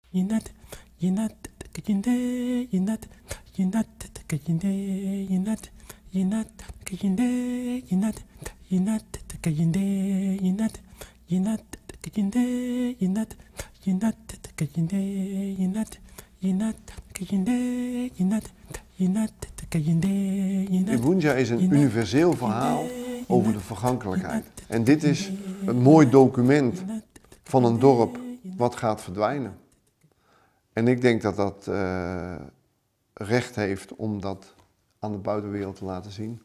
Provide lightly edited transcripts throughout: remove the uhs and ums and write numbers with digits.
Yinat, yinat, kajinde, yinat, yinat, kajinde, yinat, yinat, kajinde, yinat, yinat, kajinde, yinat, yinat, kajinde, yinat, yinat, kajinde, yinat, yinat, kajinde, yinat, yinat, kajinde, yinat. Nebunja is een universeel verhaal over de vergankelijkheid. En dit is een mooi document van een dorp wat gaat verdwijnen. En ik denk dat dat recht heeft om dat aan de buitenwereld te laten zien.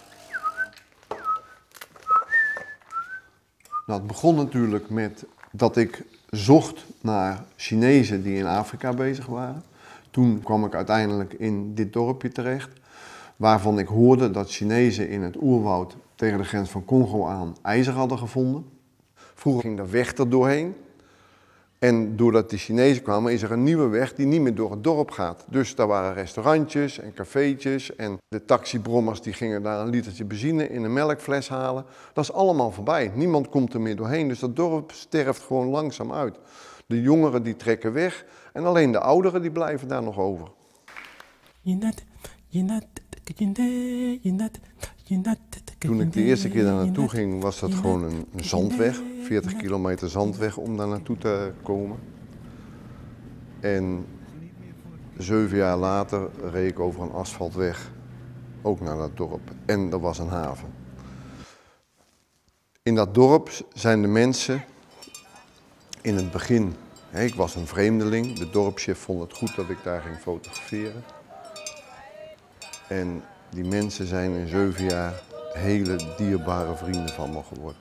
Nou, het begon natuurlijk met dat ik zocht naar Chinezen die in Afrika bezig waren. Toen kwam ik uiteindelijk in dit dorpje terecht, waarvan ik hoorde dat Chinezen in het oerwoud tegen de grens van Congo aan ijzer hadden gevonden. Vroeger ging de weg er doorheen. En doordat de Chinezen kwamen, is er een nieuwe weg die niet meer door het dorp gaat. Dus daar waren restaurantjes en cafeetjes en de taxibrommers die gingen daar een litertje benzine in een melkfles halen. Dat is allemaal voorbij. Niemand komt er meer doorheen, dus dat dorp sterft gewoon langzaam uit. De jongeren die trekken weg en alleen de ouderen die blijven daar nog over. Toen ik de eerste keer daar naartoe ging, was dat gewoon een zandweg. 40 kilometer zandweg om daar naartoe te komen. En 7 jaar later reed ik over een asfaltweg, ook naar dat dorp. En er was een haven. In dat dorp zijn de mensen in het begin, ik was een vreemdeling, de dorpschef vond het goed dat ik daar ging fotograferen. En die mensen zijn in 7 jaar hele dierbare vrienden van me geworden.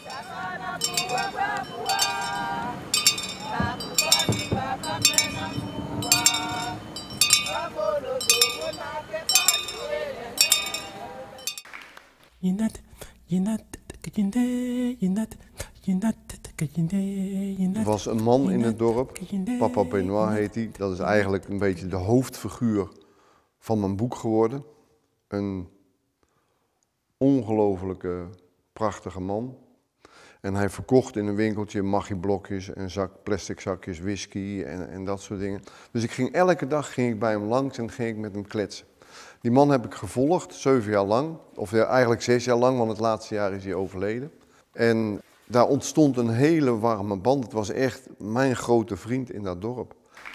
Er was een man in het dorp, Papa Benoit heet hij. Dat is eigenlijk een beetje de hoofdfiguur van mijn boek geworden. Een ongelofelijke, prachtige man. En hij verkocht in een winkeltje magieblokjes en plastic zakjes whisky en dat soort dingen. Dus elke dag ging ik bij hem langs en ging ik met hem kletsen. Die man heb ik gevolgd, 7 jaar lang. Of ja, eigenlijk 6 jaar lang, want het laatste jaar is hij overleden. En daar ontstond een hele warme band. Het was echt mijn grote vriend in dat dorp.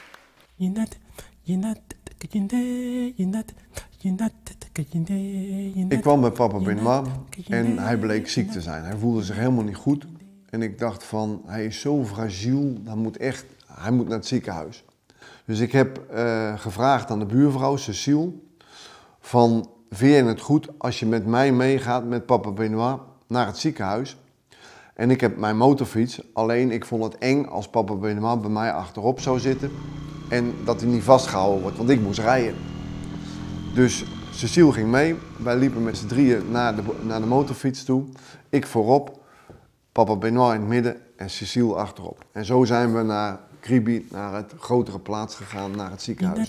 Ik kwam bij Papa Benoit en hij bleek ziek te zijn. Hij voelde zich helemaal niet goed. En ik dacht van, hij is zo fragiel, hij moet naar het ziekenhuis. Dus ik heb gevraagd aan de buurvrouw, Cecile, van, vind je het goed als je met mij meegaat met Papa Benoit naar het ziekenhuis? En ik heb mijn motorfiets, alleen ik vond het eng als Papa Benoit bij mij achterop zou zitten en dat hij niet vastgehouden wordt, want ik moest rijden. Dus Cecile ging mee, wij liepen met z'n drieën naar de motorfiets toe. Ik voorop, Papa Benoit in het midden en Cecile achterop. En zo zijn we naar Kribi, naar het grotere plaats gegaan, naar het ziekenhuis.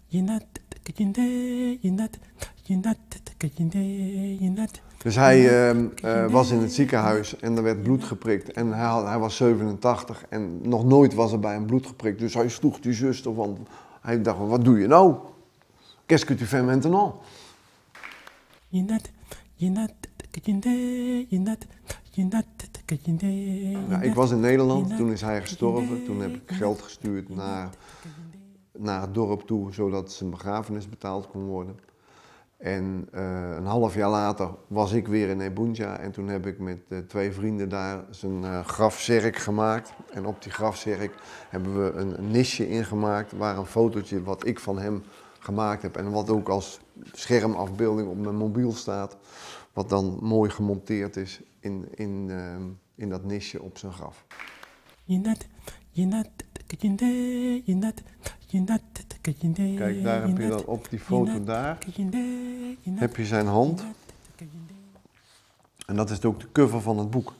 Dus hij was in het ziekenhuis en er werd bloed geprikt. En hij was 87 en nog nooit was er bij hem bloed geprikt. Dus hij sloeg die zuster, want hij dacht, wat doe je nou? Qu'est-ce que tu fais maintenant? Nou, ik was in Nederland, toen is hij gestorven. Toen heb ik geld gestuurd naar het dorp toe, zodat zijn begrafenis betaald kon worden. En een half jaar later was ik weer in Nebunja en toen heb ik met 2 vrienden daar zijn grafzerk gemaakt. En op die grafzerk hebben we een nisje ingemaakt waar een fotootje wat ik van hem gemaakt heb en wat ook als schermafbeelding op mijn mobiel staat, wat dan mooi gemonteerd is in dat nisje op zijn graf. Kijk, daar heb je dan op die foto daar, heb je zijn hand. En dat is ook de cover van het boek.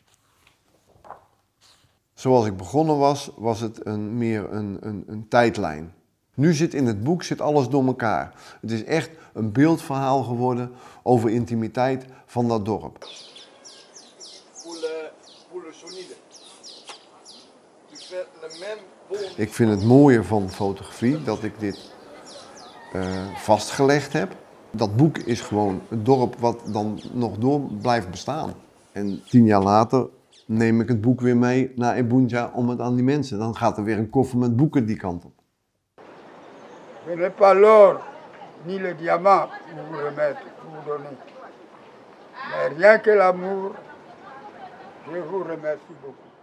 Zoals ik begonnen was het meer een tijdlijn. Nu zit in het boek alles door elkaar. Het is echt een beeldverhaal geworden over intimiteit van dat dorp. Pour le sonido. Tu fais le même Ik vind het mooie van fotografie dat ik dit vastgelegd heb. Dat boek is gewoon het dorp wat dan nog door blijft bestaan. En 10 jaar later neem ik het boek weer mee naar Ebunja om het aan die mensen. Dan gaat er weer een koffer met boeken die kant op. Je n'ai pas l'or ni le diamant pour vous remettre, pour vous donner. Mais rien que l'amour, je vous remercie beaucoup.